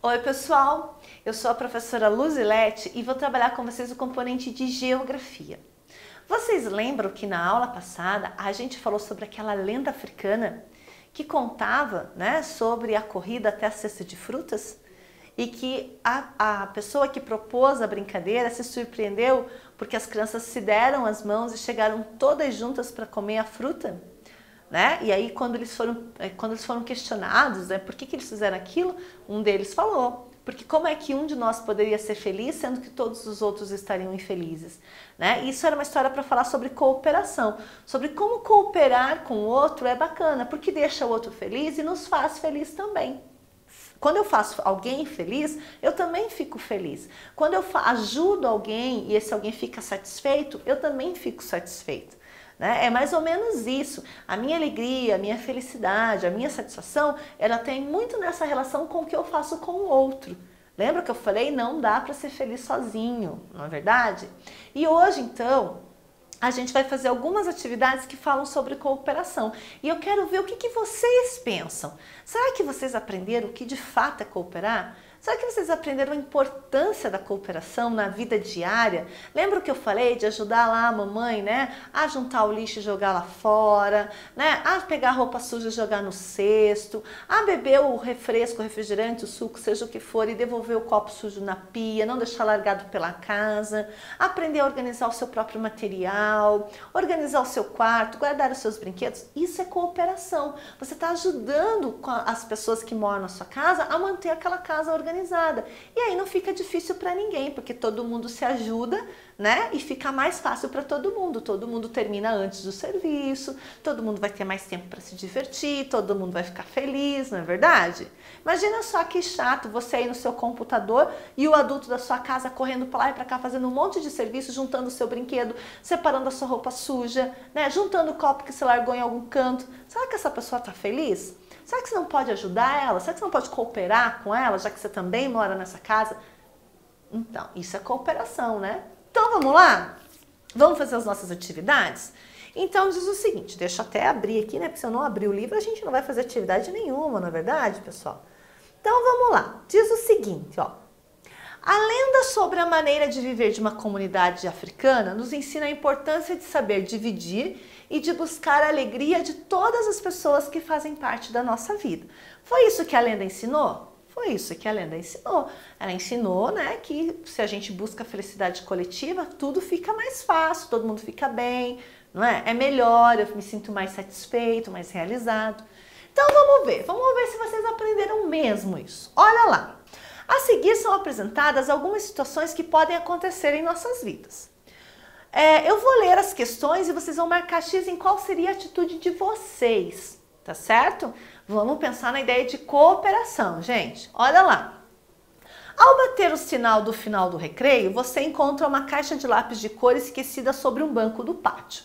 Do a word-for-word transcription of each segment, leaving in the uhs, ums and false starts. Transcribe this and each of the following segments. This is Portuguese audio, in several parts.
Oi pessoal, eu sou a professora Luzilete e vou trabalhar com vocês o componente de geografia. Vocês lembram que na aula passada a gente falou sobre aquela lenda africana que contava, né, sobre a corrida até a cesta de frutas? E que a, a pessoa que propôs a brincadeira se surpreendeu porque as crianças se deram as mãos e chegaram todas juntas para comer a fruta? Né? E aí quando eles foram, quando eles foram questionados, né, por que, que eles fizeram aquilo, um deles falou, porque como é que um de nós poderia ser feliz sendo que todos os outros estariam infelizes? Né? Isso era uma história para falar sobre cooperação, sobre como cooperar com o outro é bacana, porque deixa o outro feliz e nos faz feliz também. Quando eu faço alguém feliz, eu também fico feliz. Quando eu ajudo alguém e esse alguém fica satisfeito, eu também fico satisfeito. Né? É mais ou menos isso. A minha alegria, a minha felicidade, a minha satisfação, ela tem muito nessa relação com o que eu faço com o outro. Lembra que eu falei? Não dá para ser feliz sozinho, não é verdade? E hoje, então, a gente vai fazer algumas atividades que falam sobre cooperação. E eu quero ver o que, que vocês pensam. Será que vocês aprenderam o que de fato é cooperar? Será que vocês aprenderam a importância da cooperação na vida diária? Lembra o que eu falei de ajudar lá a mamãe, né, a juntar o lixo e jogar lá fora, né, a pegar a roupa suja e jogar no cesto, a beber o refresco, o refrigerante, o suco, seja o que for, e devolver o copo sujo na pia, não deixar largado pela casa, aprender a organizar o seu próprio material, organizar o seu quarto, guardar os seus brinquedos. Isso é cooperação. Você está ajudando as pessoas que moram na sua casa a manter aquela casa organizada. Organizada. E aí não fica difícil para ninguém, porque todo mundo se ajuda, né? E fica mais fácil para todo mundo. Todo mundo termina antes do serviço, todo mundo vai ter mais tempo para se divertir, todo mundo vai ficar feliz, não é verdade? Imagina só que chato você aí no seu computador e o adulto da sua casa correndo para lá e para cá, fazendo um monte de serviço, juntando o seu brinquedo, separando a sua roupa suja, né? Juntando o copo que você largou em algum canto. Será que essa pessoa está feliz? Será que você não pode ajudar ela? Será que você não pode cooperar com ela, já que você também mora nessa casa? Então, isso é cooperação, né? Então, vamos lá? Vamos fazer as nossas atividades? Então, diz o seguinte, deixa eu até abrir aqui, né? Porque se eu não abrir o livro, a gente não vai fazer atividade nenhuma, não é verdade, pessoal? Então, vamos lá. Diz o seguinte, ó. A lenda sobre a maneira de viver de uma comunidade africana nos ensina a importância de saber dividir e de buscar a alegria de todas as pessoas que fazem parte da nossa vida. Foi isso que a lenda ensinou? Foi isso que a lenda ensinou. Ela ensinou, né, que se a gente busca a felicidade coletiva, tudo fica mais fácil, todo mundo fica bem, não é? É melhor, eu me sinto mais satisfeito, mais realizado. Então vamos ver, vamos ver se vocês aprenderam mesmo isso. Olha lá. A seguir são apresentadas algumas situações que podem acontecer em nossas vidas. É, eu vou ler as questões e vocês vão marcar X em qual seria a atitude de vocês, tá certo? Vamos pensar na ideia de cooperação, gente. Olha lá. Ao bater o sinal do final do recreio, você encontra uma caixa de lápis de cor esquecida sobre um banco do pátio.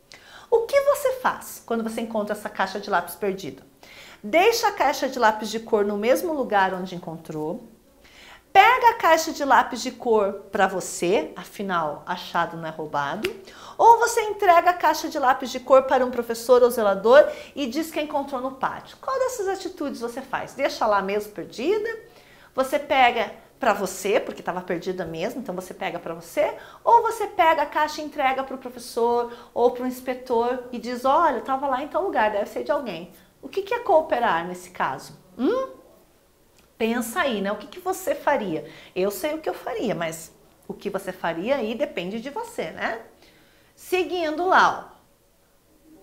O que você faz quando você encontra essa caixa de lápis perdida? Deixa a caixa de lápis de cor no mesmo lugar onde encontrou. Pega a caixa de lápis de cor para você, afinal, achado não é roubado. Ou você entrega a caixa de lápis de cor para um professor ou zelador e diz que encontrou no pátio. Qual dessas atitudes você faz? Deixa lá mesmo perdida? Você pega para você, porque estava perdida mesmo, então você pega para você? Ou você pega a caixa e entrega para o professor ou para o inspetor e diz, olha, estava lá em tal lugar, deve ser de alguém. O que que é cooperar nesse caso? Hum? Pensa aí, né? O que que você faria? Eu sei o que eu faria, mas o que você faria aí depende de você, né? Seguindo lá, ó.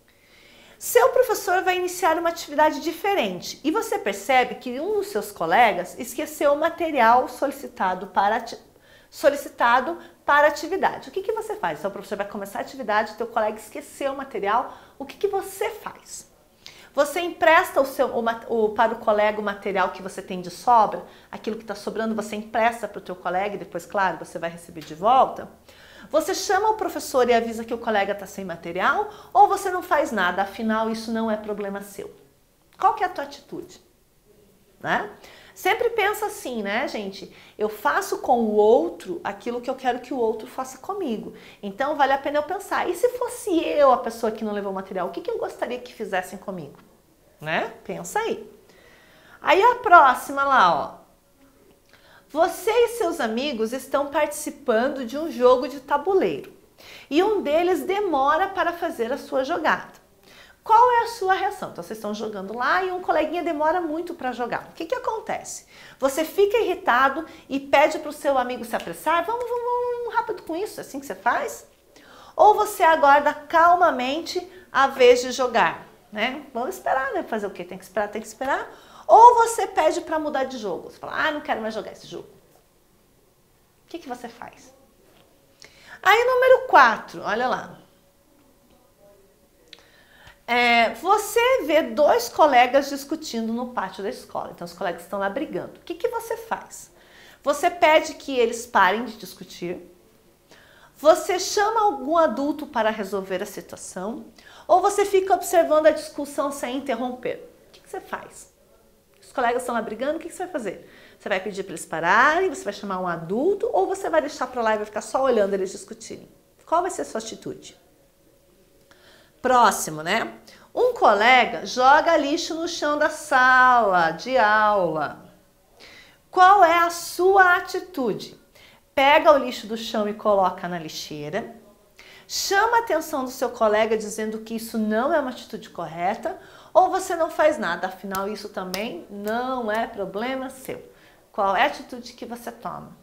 Seu professor vai iniciar uma atividade diferente e você percebe que um dos seus colegas esqueceu o material solicitado para, solicitado para a atividade. O que que você faz? Seu professor vai começar a atividade, teu colega esqueceu o material, o que que você faz? Você empresta o seu, o, o, para o colega o material que você tem de sobra, aquilo que está sobrando você empresta para o teu colega e depois, claro, você vai receber de volta. Você chama o professor e avisa que o colega está sem material ou você não faz nada, afinal isso não é problema seu. Qual que é a tua atitude? Né? Sempre pensa assim, né, gente? Eu faço com o outro aquilo que eu quero que o outro faça comigo. Então, vale a pena eu pensar. E se fosse eu a pessoa que não levou o material, o que que eu gostaria que fizessem comigo? Né? Pensa aí. Aí a próxima lá, ó. Você e seus amigos estão participando de um jogo de tabuleiro e um deles demora para fazer a sua jogada. Qual é a sua reação? Então vocês estão jogando lá e um coleguinha demora muito para jogar. O que que acontece? Você fica irritado e pede para o seu amigo se apressar? Vamos, vamos, vamos rápido com isso, é assim que você faz? Ou você aguarda calmamente a vez de jogar, né? Vamos esperar, né? Fazer o quê? Tem que esperar, tem que esperar. Ou você pede para mudar de jogo. Você fala, ah, não quero mais jogar esse jogo. O que que você faz? Aí, número quatro, olha lá. É, você vê dois colegas discutindo no pátio da escola. Então, os colegas estão lá brigando. O que que você faz? Você pede que eles parem de discutir. Você chama algum adulto para resolver a situação. Ou você fica observando a discussão sem interromper. O que que você faz? Os colegas estão lá brigando, o que que você vai fazer? Você vai pedir para eles pararem, você vai chamar um adulto, ou você vai deixar para lá e vai ficar só olhando eles discutirem? Qual vai ser a sua atitude? Próximo, né? Um colega joga lixo no chão da sala de aula. Qual é a sua atitude? Pega o lixo do chão e coloca na lixeira. Chama a atenção do seu colega dizendo que isso não é uma atitude correta, ou você não faz nada, afinal isso também não é problema seu. Qual é a atitude que você toma?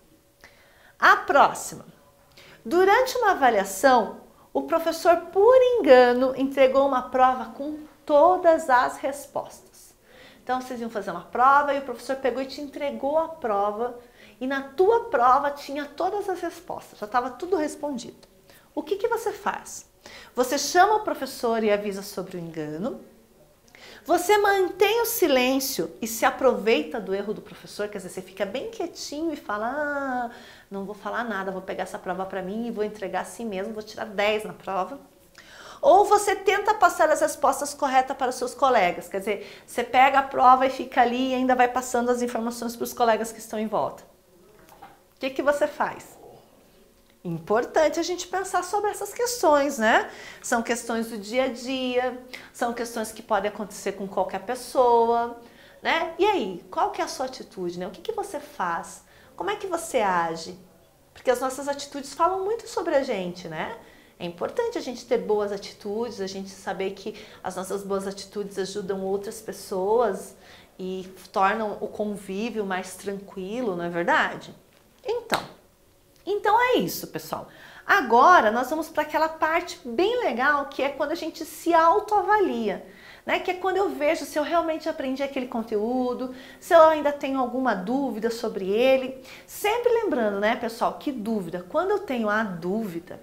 A próxima. Durante uma avaliação, o professor, por engano, entregou uma prova com todas as respostas. Então, vocês iam fazer uma prova e o professor pegou e te entregou a prova e na tua prova tinha todas as respostas, já estava tudo respondido. O que que você faz? Você chama o professor e avisa sobre o engano. Você mantém o silêncio e se aproveita do erro do professor, quer dizer, você fica bem quietinho e fala, ah, não vou falar nada, vou pegar essa prova para mim e vou entregar assim mesmo, vou tirar dez na prova. Ou você tenta passar as respostas corretas para os seus colegas, quer dizer, você pega a prova e fica ali e ainda vai passando as informações para os colegas que estão em volta. O que que você faz? Importante a gente pensar sobre essas questões, né? São questões do dia a dia, são questões que podem acontecer com qualquer pessoa, né? E aí, qual que é a sua atitude, né? O que que você faz? Como é que você age? Porque as nossas atitudes falam muito sobre a gente, né? É importante a gente ter boas atitudes, a gente saber que as nossas boas atitudes ajudam outras pessoas e tornam o convívio mais tranquilo, não é verdade? Então, Então é isso, pessoal. Agora nós vamos para aquela parte bem legal, que é quando a gente se autoavalia, né? Que é quando eu vejo se eu realmente aprendi aquele conteúdo, se eu ainda tenho alguma dúvida sobre ele. Sempre lembrando, né, pessoal, que dúvida, quando eu tenho a dúvida,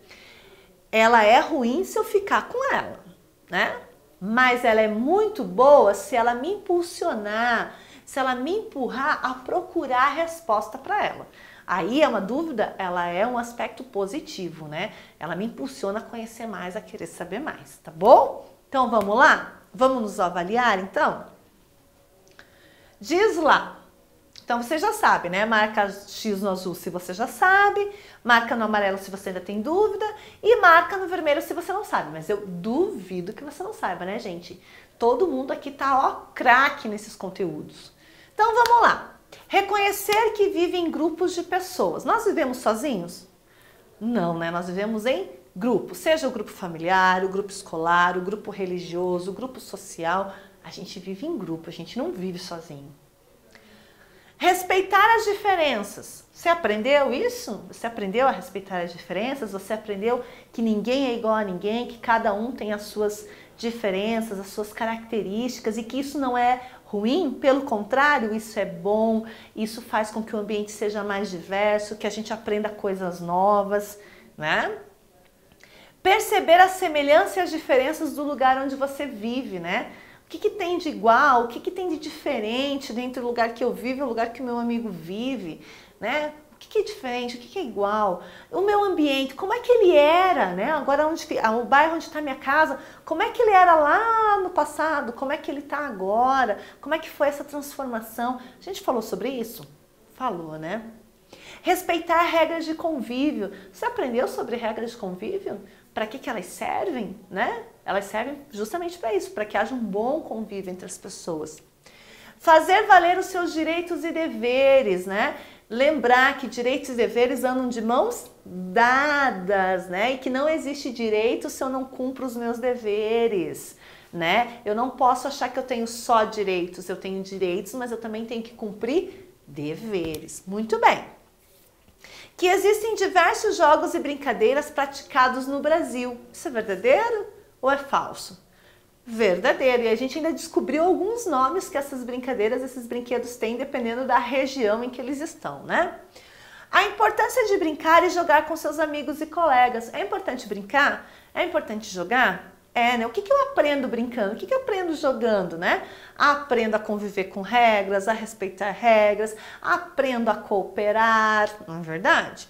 ela é ruim se eu ficar com ela, né? Mas ela é muito boa se ela me impulsionar, se ela me empurrar a procurar a resposta para ela. Aí é uma dúvida, ela é um aspecto positivo, né? Ela me impulsiona a conhecer mais, a querer saber mais, tá bom? Então vamos lá? Vamos nos avaliar então? Diz lá. Então você já sabe, né? Marca X no azul se você já sabe, marca no amarelo se você ainda tem dúvida e marca no vermelho se você não sabe. Mas eu duvido que você não saiba, né, gente? Todo mundo aqui tá, ó, craque nesses conteúdos. Então vamos lá. Reconhecer que vive em grupos de pessoas. Nós vivemos sozinhos? Não, né? Nós vivemos em grupos. Seja o grupo familiar, o grupo escolar, o grupo religioso, o grupo social. A gente vive em grupo, a gente não vive sozinho. Respeitar as diferenças. Você aprendeu isso? Você aprendeu a respeitar as diferenças? Você aprendeu que ninguém é igual a ninguém, que cada um tem as suas diferenças, as suas características e que isso não é ruim? Pelo contrário, isso é bom, isso faz com que o ambiente seja mais diverso, que a gente aprenda coisas novas, né? Perceber a semelhança e as diferenças do lugar onde você vive, né? O que que tem de igual, o que que tem de diferente dentro do lugar que eu vivo e o lugar que o meu amigo vive, né? O que que é diferente, o que que é igual? O meu ambiente, como é que ele era, né? Agora, onde, o bairro onde está minha casa, como é que ele era lá no passado? Como é que ele está agora? Como é que foi essa transformação? A gente falou sobre isso? Falou, né? Respeitar regras de convívio. Você aprendeu sobre regras de convívio? Para que que elas servem, né? Elas servem justamente para isso, para que haja um bom convívio entre as pessoas. Fazer valer os seus direitos e deveres, né? Lembrar que direitos e deveres andam de mãos dadas, né? E que não existe direito se eu não cumpro os meus deveres, né? Eu não posso achar que eu tenho só direitos, eu tenho direitos, mas eu também tenho que cumprir deveres. Muito bem. Que existem diversos jogos e brincadeiras praticados no Brasil. Isso é verdadeiro ou é falso? Verdadeiro. E a gente ainda descobriu alguns nomes que essas brincadeiras, esses brinquedos têm, dependendo da região em que eles estão, né? A importância de brincar e jogar com seus amigos e colegas. É importante brincar? É importante jogar? É, né? O que que eu aprendo brincando? O que que eu aprendo jogando, né? Aprendo a conviver com regras, a respeitar regras, aprendo a cooperar, não é verdade?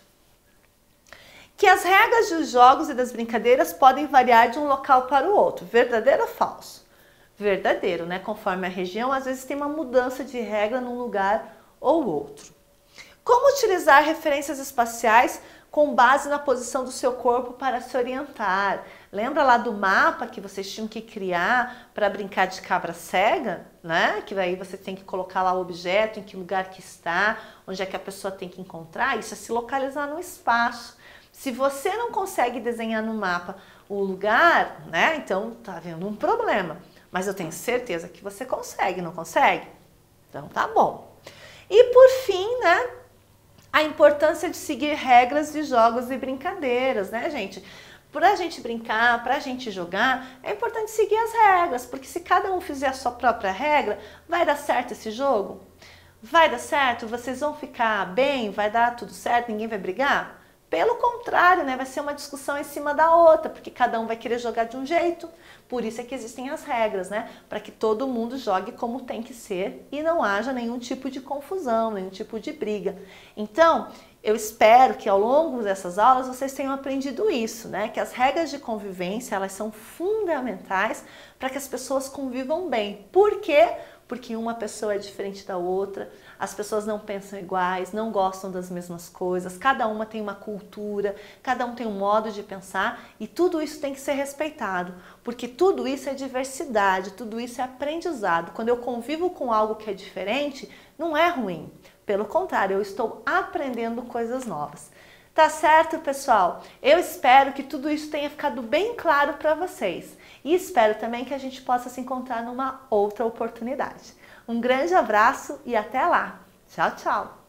Que as regras dos jogos e das brincadeiras podem variar de um local para o outro. Verdadeiro ou falso? Verdadeiro, né? Conforme a região, às vezes tem uma mudança de regra num lugar ou outro. Como utilizar referências espaciais com base na posição do seu corpo para se orientar? Lembra lá do mapa que vocês tinham que criar para brincar de cabra cega, né? Que aí você tem que colocar lá o objeto, em que lugar que está, onde é que a pessoa tem que encontrar. Isso é se localizar no espaço. Se você não consegue desenhar no mapa o lugar, né? Então tá havendo um problema. Mas eu tenho certeza que você consegue, não consegue? Então tá bom. E por fim, né? A importância de seguir regras de jogos e brincadeiras, né, gente? Para a gente brincar, para a gente jogar, é importante seguir as regras, porque se cada um fizer a sua própria regra, vai dar certo esse jogo? Vai dar certo? Vocês vão ficar bem? Vai dar tudo certo? Ninguém vai brigar? Pelo contrário, né? Vai ser uma discussão em cima da outra, porque cada um vai querer jogar de um jeito. Por isso é que existem as regras, né? Para que todo mundo jogue como tem que ser e não haja nenhum tipo de confusão, nenhum tipo de briga. Então, eu espero que ao longo dessas aulas vocês tenham aprendido isso, né? Que as regras de convivência, elas são fundamentais para que as pessoas convivam bem. Por quê? Porque uma pessoa é diferente da outra, as pessoas não pensam iguais, não gostam das mesmas coisas, cada uma tem uma cultura, cada um tem um modo de pensar e tudo isso tem que ser respeitado, porque tudo isso é diversidade, tudo isso é aprendizado. Quando eu convivo com algo que é diferente, não é ruim, pelo contrário, eu estou aprendendo coisas novas. Tá certo, pessoal? Eu espero que tudo isso tenha ficado bem claro para vocês. E espero também que a gente possa se encontrar numa outra oportunidade. Um grande abraço e até lá. Tchau, tchau!